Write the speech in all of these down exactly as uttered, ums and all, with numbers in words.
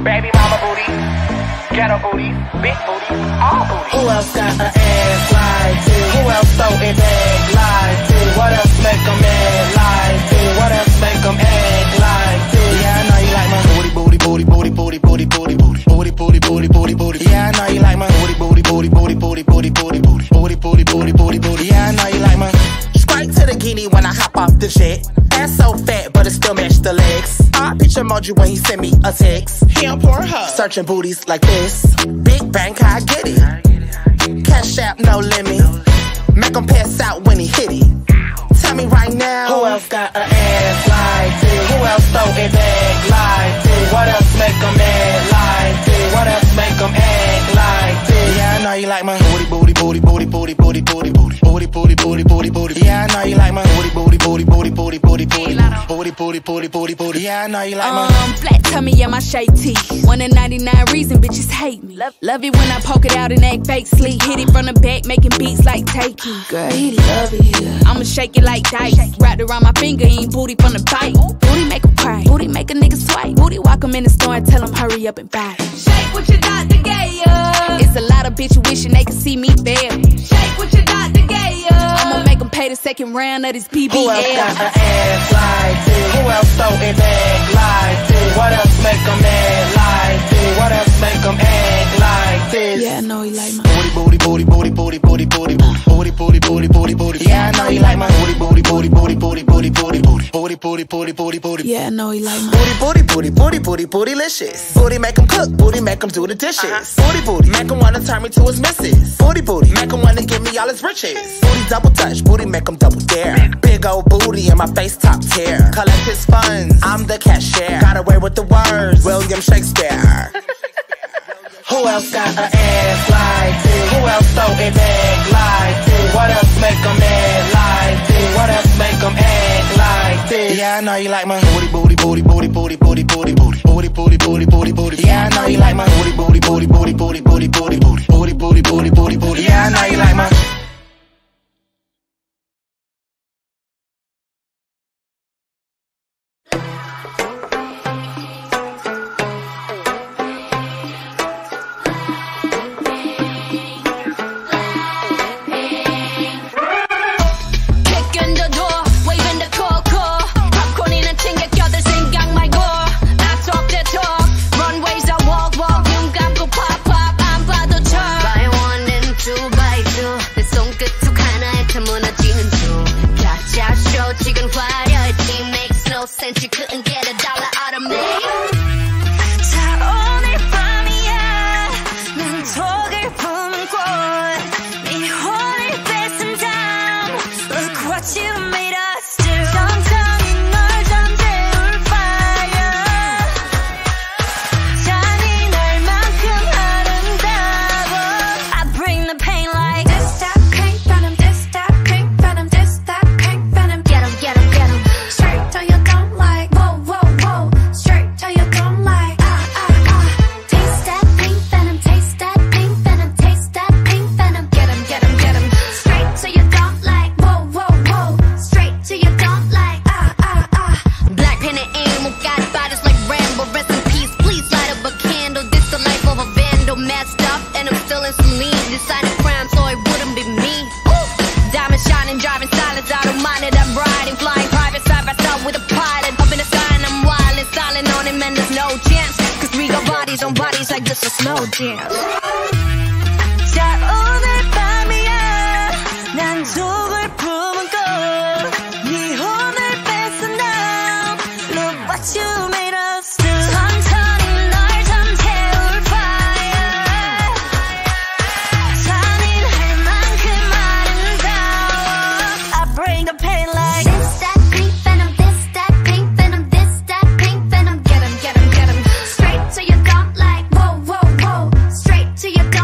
Baby mama booty, ghetto booty, big booty, all booty. Who else got an ass like this? Who else throw it back like this? What else make them mad like this? What else make them act like this? Yeah, I know you like my booty, booty, booty, booty, booty, booty, booty, booty, booty, booty, booty, booty, booty. Yeah, I know you like my booty, booty, booty, booty, booty, booty, booty, booty, booty, booty, booty, booty, booty. Yeah, I know you like my. Straight to the guinea when I hop off the jet. Ass so fat, but it still match the legs. I picture emoji when he send me a text. He on Pornhub, searching booties like this. Big bank, I get it. Cash app, no limit. Make him pass out when he hit it. Tell me right now, who else got an ass like this? Who else throw it back like this? What else make them mad like this? What else make them act like this? Yeah, I know you like my booty, booty, booty, booty, booty, booty, booty, booty, booty, booty, booty, booty, booty. Yeah, I know you like my booty, booty, booty, booty, booty, booty, booty, booty, booty, booty, booty, booty. Yeah, I know you like my um flat tummy, yeah, my shade tee. One in ninety-nine reason bitches hate me. Love, love it when I poke it out and act fake sleep. Hit it from the back, making beats like taking. Girl, he love it here. I'ma shake it like dice. Wrapped around my finger, ain't booty from the bite. Booty make him cry, booty make a nigga swipe. Booty walk him in the store and tell him hurry up and buy. Shake what you got to get ya. It's a lot of bitches wishing they could see me fail. Shake what you got to get ya. I'ma make them pay the second round of this P B L. Who else got an ass like this? Who else throw it back like this? What else make them mad like this? What else make them act like this? Yeah, I know he like my booty, booty, booty, booty, booty, booty, booty, booty, booty, booty, booty, booty. Yeah, I know he like my booty, booty, booty, booty, booty, booty, booty, booty, booty, booty, booty, booty, booty. Yeah, I know he like my booty, booty, booty, booty, booty, bootylicious. Booty make him cook, booty make him do the dishes. Booty, booty, make him wanna turn me to his missus. Booty, booty, make him wanna give me all his riches. Booty double touch, booty make him double dare. Big old booty in my face top tier. Collect his funds, I'm the cashier. Got away with the words, William Shakespeare. Who else got an ass like this? Who else throw it back like this? What else make them mad like this? What else make them act like this? Yeah, I know you like my booty, booty, booty, booty, booty, booty, booty, booty, booty, booty, booty, booty, booty. Yeah, I know you like my booty, booty, booty, booty, booty, booty, booty, booty, booty, booty, booty, booty, booty. Yeah, I know you like my. Since you couldn't get a dollar out of me. 자 오늘 밤이야 난 독을 품고 네 혼을 뺏은 다음 Look what you made us do. 천천히 널 잠재울 fire. 잔인할만큼 아름다워. I bring the pain like this that pink venom, this that pink venom, this that pink venom. Get 'em, get 'em, get 'em. Straight till you don't like, whoa, whoa, whoa. Straight till you don't like, ah, ah, ah. Taste that pink venom, taste that pink venom, taste that pink venom. Get 'em, get 'em, get 'em. Straight till you don't like, whoa, whoa, whoa. Straight till you don't like, Ah, ah, ah. black pen and ink, got bodies like Rambo. Rest in peace, please light up a candle. This the life of a vandal, messed up and I'm feeling some lean. Decided crime so it wouldn't be me. Ooh. Diamond shining, driving silence, I don't mind it. I'm riding, flying private side by side with a pilot. Up in the sky and I'm wild and styling on him and there's no chance. Cause we got bodies on bodies like this is slow dance. 자 오늘 밤이야 난 독을 품고 네 혼을 뺏은 다음 Look what you made us do. 천천히 널 잠재울 fire. 잔인할만큼 아름다워. I bring the pain like this that pink venom, this that pink venom, this that pink venom. Get 'em, get 'em, get 'em. Straight till you don't like, whoa, whoa, whoa. Straight till you don't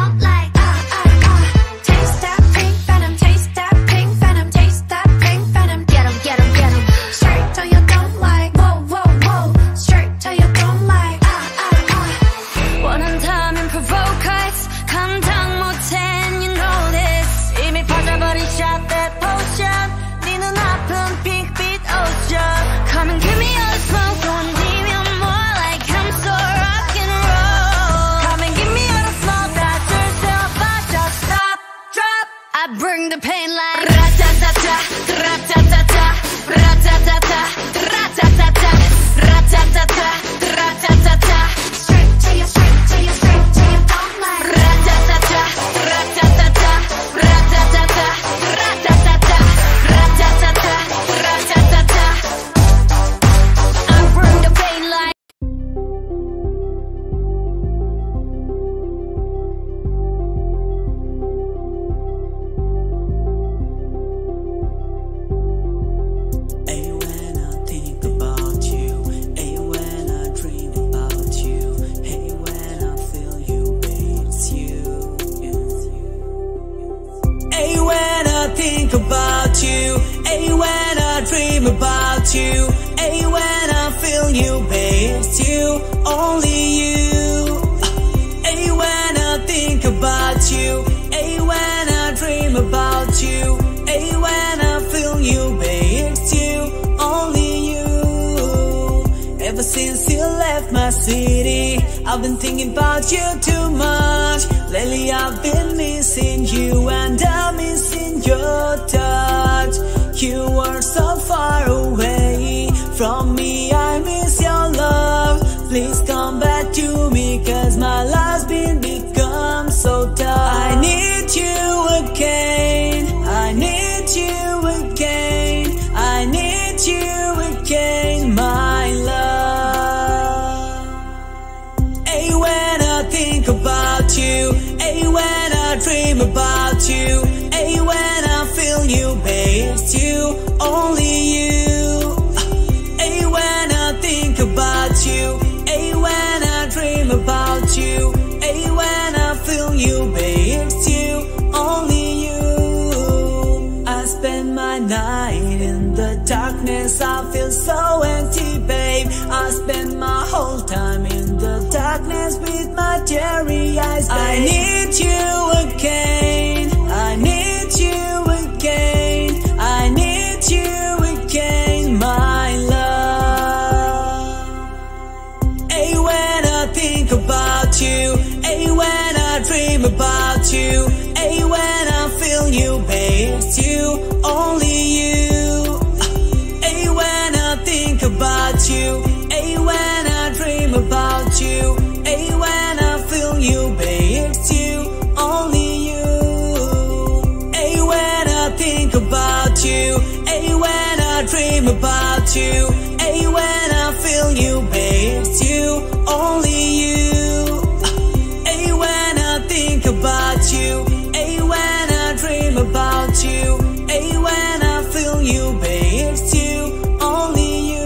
since you left my city. I've been thinking about you too much. Lately I've been missing you, and I'm missing your touch. You are so far away from me, I miss your love. Please come back to me, cause my life's been become so tough. I need you again, I need you again, I need you again, my love. Hey, when I think about you, hey, when I dream about you, hey, when I feel you, babe, it's you, only you. Hey, when I think about you, hey, when I dream about you, hey, when I feel you, babe, it's you, only you. I spend my night in the darkness, I feel so empty, babe. I spend my whole time in the darkness with my teary eyes, babe. I need you again, I need you again, I need you again, my love. Hey, when I think about you, hey, when I dream about you, hey, when I feel you, babe, it's you, only you. Hey, when I think about you, hey, when I dream about you, hey, when I feel you, babe, it's you, only you. Hey, when I think about you, hey, when I dream about you, hey, when I feel you, babe, it's you, only you. Hey, when I think about you, hey, when I dream about you, hey, when I feel you, babe, it's you, only you.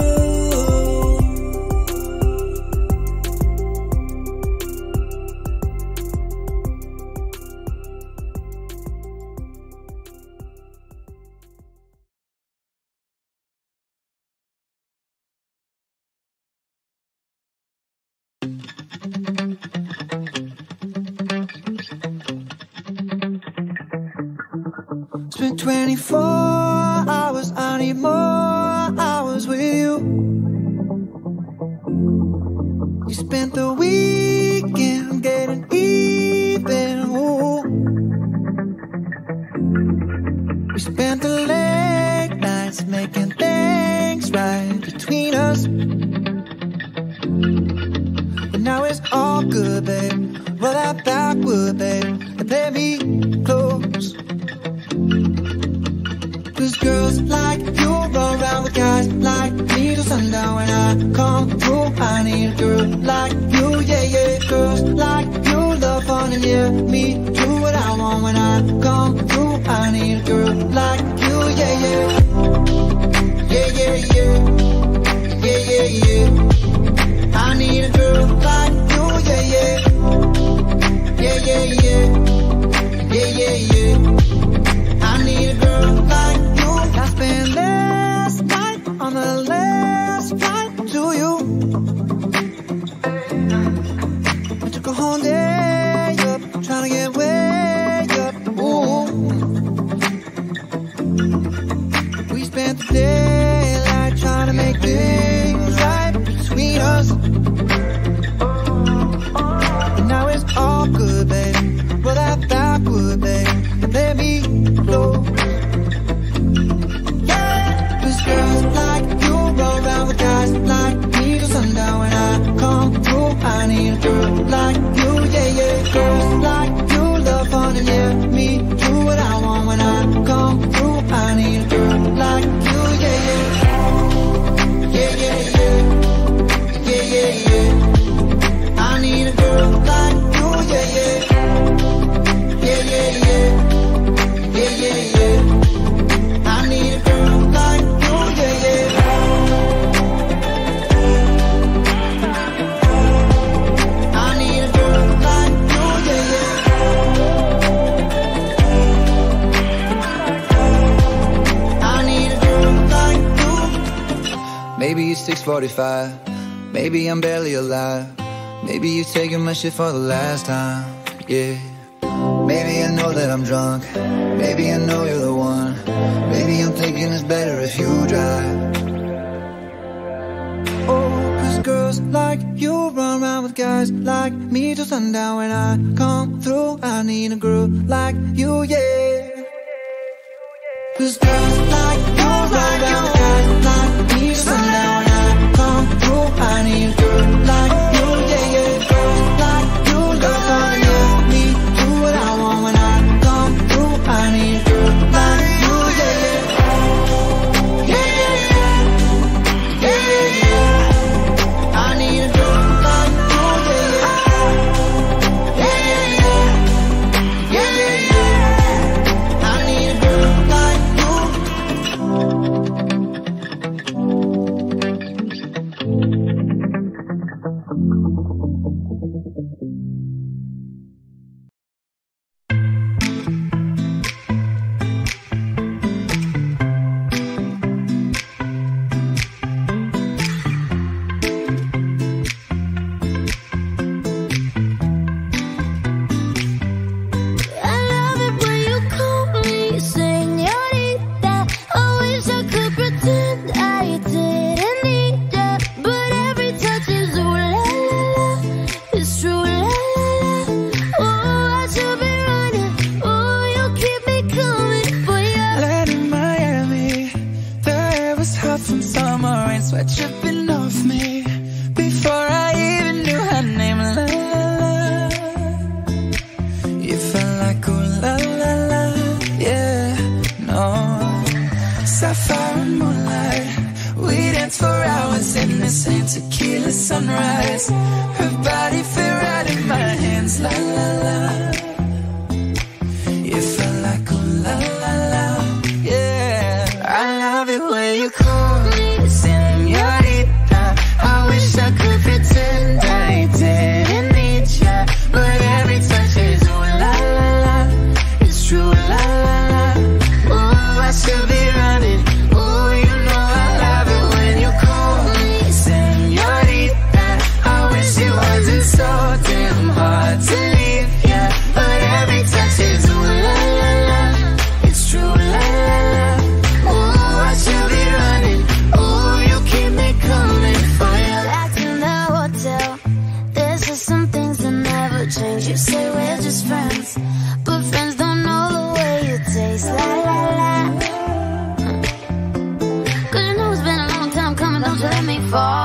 It's been twenty-four hours, I need more hours with you. You spent the weekend getting even, ooh. We spent the late nights making things right between us. But now it's all good, babe. Roll that backward, babe, and play me close. Cause girls like you roll around with guys like me till sundown. When I come through, I need a girl like you, yeah, yeah. Girls like you love fun and yeah, me do what I want. When I come through, I need a girl like you, yeah, yeah. Yeah, yeah, yeah. Yeah, yeah, yeah. I need a girl like you, yeah, yeah. Yeah, yeah, yeah. Yeah, yeah, yeah. I need a girl like you. I spent last night on the last flight to you. I took a whole day up, trying to get way up. Ooh. We spent the daylight trying to make things right between us. And now it's all good, babe. Roll that backward, babe, and let me close. Girls like you roll around with guys like me till sundown. When I come through, I need a girl like you, yeah, yeah. Girls like you love fun and yeah, me do what I want. When I come through, I need a girl like you, yeah, yeah. Yeah, yeah, yeah. Yeah, yeah, yeah. I need a girl like you, yeah, yeah. Yeah, yeah, yeah. Yeah, yeah, yeah. I need a girl like you, yeah, yeah. I need a girl like you, yeah, yeah. I need a girl like you. Maybe it's six forty-five, maybe I'm barely alive. Maybe you're taking my shit for the last time, yeah. Maybe I know that I'm drunk, maybe I know you're the one. Maybe I'm thinking it's better if you drive. Oh, cause girls like you run around with guys like me till sundown. When I come through, I need a girl like you, yeah. Cause girls like you run around with guys like me till sundown. When I come through, I need a girl like you, yeah, yeah. Girls like you love on yeah. Me do what I want when I come through, I need a girl like you, yeah, yeah. Yeah, yeah, yeah. Yeah, yeah, yeah. I need a girl like you, yeah, yeah. Yeah, yeah, yeah. Yeah, yeah, yeah. I need a girl like you. I love it when you call me señorita. I wish I could pretend I didn't need ya, but every touch is ooh la la la. It's true la la la. Oh, I should be running. Oh, you keep me coming for ya. Land in Miami, the air was hot from summer rain, sweat dripping off me before I even knew her name. La la la, you felt like ooh la la la, yeah, no. Sapphire and moonlight, we danced for hours in the same tequila sunrise. Her body fit right in my hands, la la la. You felt like ooh la la la, yeah. I love it when you call me señorita. I wish I could pretend I didn't need ya, but every touch is ooh la la la. It's true la la la. Oh, I should be running. Oh, you know I love it when you call me señorita. I wish it wasn't so damn hard to leave ya, but every touch is ooh la la la. It's true la la la. Oh, I should be running. Oh, you keep me coming for ya. Back in the hotel, there's just some things that never change. You say we're just friends, but friends don't know the way you taste. La la la. Cause you know it's been a long time coming, don't you let me fall.